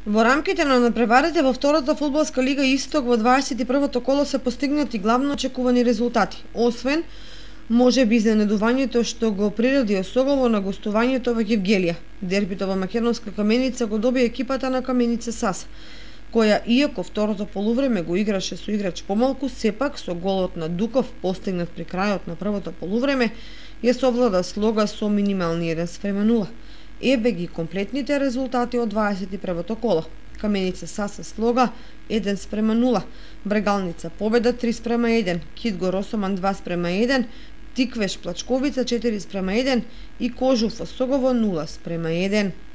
Во рамките на надпреварите во втората фудбалска лига Исток во 21-то коло се постигнати главно очекувани резултати, освен можеби изненадувањето што го приреди Осогово на гостувањето во Гевгелија. Дербито во Македонска Каменица го доби екипата на Каменица САС, која иако второто полувреме го играше со играч помалку, сепак со голот на Дуков постигнат при крајот на првото полувреме, ја совлада Слога со минимални 1:0. Еве ги комплетните резултати од 21-то коло. Каменица САС Слога 1:0, Брегалница Победа 3:1, Китго Росоман 2:1, Тиквеш Плачковица 4:1 и Кожуф Осогово 0:1.